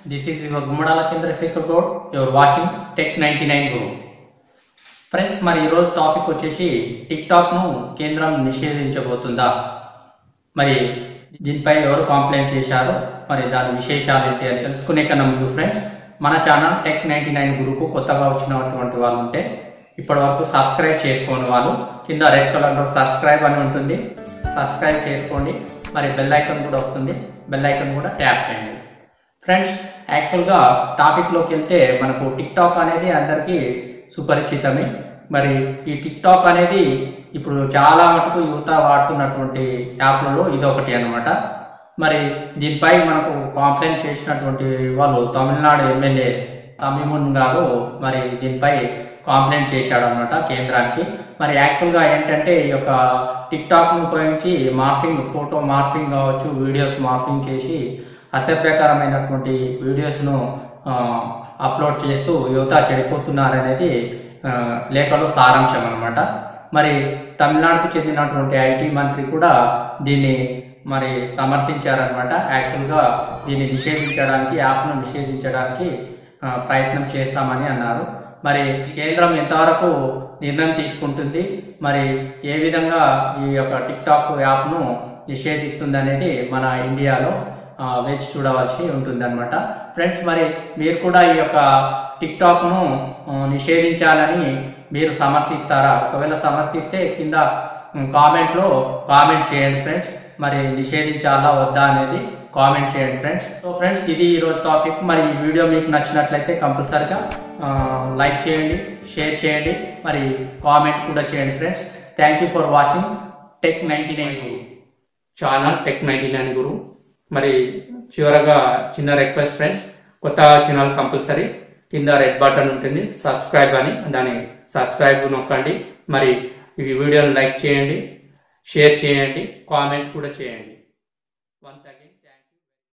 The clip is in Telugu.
This is your Gumadala Chandrasekhar Gaud. You are watching Tech 99 Guru. Friends మరి ఈరోజు టాపిక్ వచ్చేసి టిక్టాక్ను కేంద్రం నిషేధించబోతుందా, మరి దీనిపై ఎవరు కంప్లైంట్ చేశారు, మరి దాని విశేషాలు ఏంటి అని తెలుసుకునే కన్నా ముందు ఫ్రెండ్స్ మన ఛానల్ టెక్ 99 గురుకు కొత్తగా వచ్చినటువంటి వాళ్ళు ఉంటే ఇప్పటి వరకు సబ్స్క్రైబ్ చేసుకోని వాళ్ళు కింద రెడ్ కలర్లో సబ్స్క్రైబ్ అని ఉంటుంది, సబ్స్క్రైబ్ చేసుకోండి. మరి బెల్ ఐకాన్ కూడా వస్తుంది, బెల్ ఐకాన్ కూడా ట్యాప్ చేయండి. ఫ్రెండ్స్ యాక్చువల్గా టాపిక్లోకి వెళ్తే మనకు టిక్టాక్ అనేది అందరికీ సుపరిచితమే. మరి ఈ టిక్టాక్ అనేది ఇప్పుడు చాలా మటుకు యువత వాడుతున్నటువంటి యాప్లలో ఇదొకటి అనమాట. మరి దీనిపై మనకు కంప్లైంట్ చేసినటువంటి వాళ్ళు తమిళనాడు ఎమ్మెల్యే తమిమున్ గారు మరి దీనిపై కంప్లైంట్ చేశాడు అనమాట కేంద్రానికి. మరి యాక్చువల్గా ఏంటంటే ఈ యొక్క టిక్టాక్ను ఉపయోగించి మార్ఫింగ్, ఫోటో మార్ఫింగ్ కావచ్చు, వీడియోస్ మార్ఫింగ్ చేసి అసభ్యకరమైనటువంటి వీడియోస్ను అప్లోడ్ చేస్తూ యువత చెడిపోతున్నారనేది లేఖలో సారాంశం అనమాట. మరి తమిళనాడుకు చెందినటువంటి ఐటీ మంత్రి కూడా దీన్ని మరి సమర్థించారనమాట. యాక్చువల్గా దీన్ని నిషేధించడానికి, యాప్ను నిషేధించడానికి ప్రయత్నం చేస్తామని అన్నారు. మరి కేంద్రం ఎంతవరకు నిర్ణయం తీసుకుంటుంది, మరి ఏ విధంగా ఈ యొక్క టిక్టాక్ యాప్ను నిషేధిస్తుంది అనేది మన ఇండియాలో వేచి చూడవలసి ఉంటుంది అనమాట. ఫ్రెండ్స్ మరి మీరు కూడా ఈ యొక్క టిక్టాక్ను నిషేధించాలని మీరు సమర్థిస్తారా? ఒకవేళ సమర్థిస్తే కింద కామెంట్లో కామెంట్ చేయండి ఫ్రెండ్స్. మరి నిషేధించాలా వద్దా అనేది కామెంట్ చేయండి ఫ్రెండ్స్. సో ఫ్రెండ్స్ ఇది ఈరోజు టాపిక్. మరి ఈ వీడియో మీకు నచ్చినట్లయితే కంపల్సరిగా లైక్ చేయండి, షేర్ చేయండి, మరి కామెంట్ కూడా చేయండి friends. Thank you for watching Tech 99 Guru channel Tech 99 Guru. మరి చివరగా చిన్న రిక్వెస్ట్ ఫ్రెండ్స్, కొత్త ఛానల్ కంపల్సరీ కింద రెడ్ బటన్ ఉంటుంది, సబ్స్క్రైబ్ అని, దాన్ని సబ్స్క్రైబ్ నొక్కండి. మరి ఈ వీడియోని లైక్ చేయండి, షేర్ చేయండి, కామెంట్ కూడా చేయండి. 1 second.